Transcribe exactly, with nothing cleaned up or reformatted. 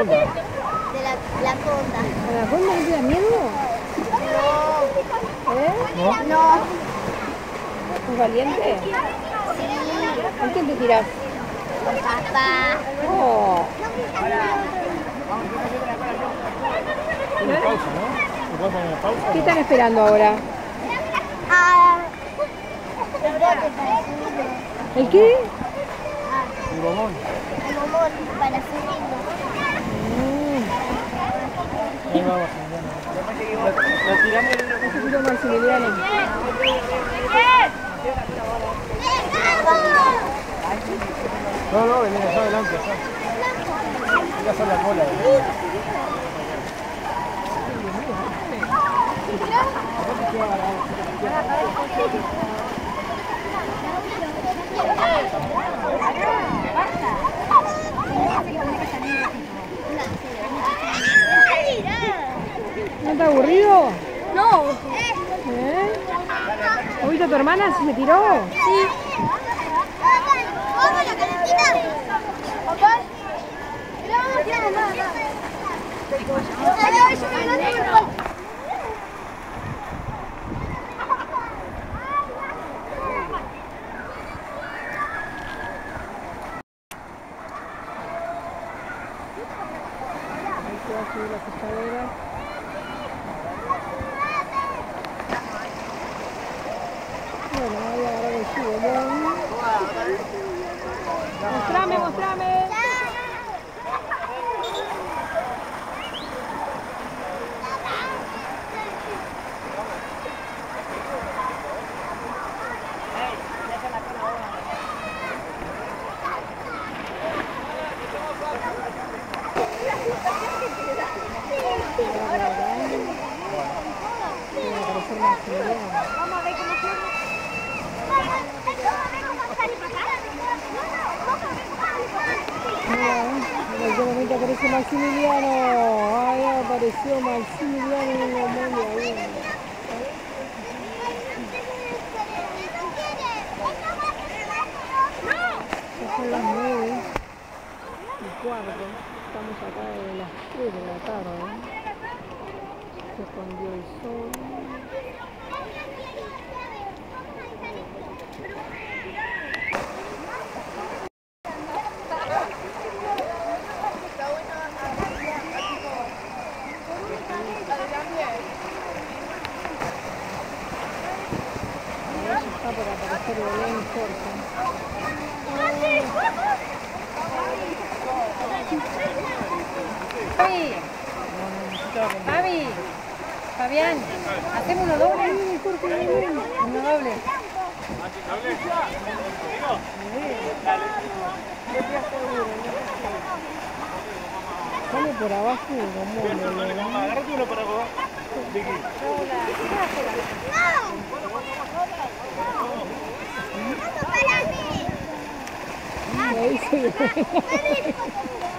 anaconda? De la, la conda. ¿Anaconda no te da miedo? ¿Eh? ¿No? No. ¿Es valiente? Sí. ¿Con quién te tirás? Con papá. Oh. Una pausa, ¿no? ¿Se puede una pausa? ¿Qué están esperando ahora? Ah. El brote para subirlo. ¿El qué? Ah. El gomón. El gomón para subirlo. Ahí vamos, Emiliano. La tiramos en el... Un poquito Maximiliano. No, no, vení allá adelante, allá. Voy a hacer la cola. ¿No está aburrido? No. ¿Eh? ¿Has visto a tu hermana si se tiró? Sí. ¿Vamos a la calentita? ¿Papá? No, no quiero nada. Ahí se va a subir las escaleras. Bueno, voy a agarrar el subidón. Mostrame, mostrame. Vamos a ver cómo se En este momento aparece Maximiliano. Ay, apareció Maximiliano en el momento ahí. Ya son las nueve y cuarto. Estamos acá de las tres de la tarde. Se escondió el sol. Está por aparecer Belén Jorge. Fabi, Fabi, Fabián, hacemos uno doble. Uno doble. Sale por abajo como Belén. Agárrate uno para vos, Vicky. Ahí se ve.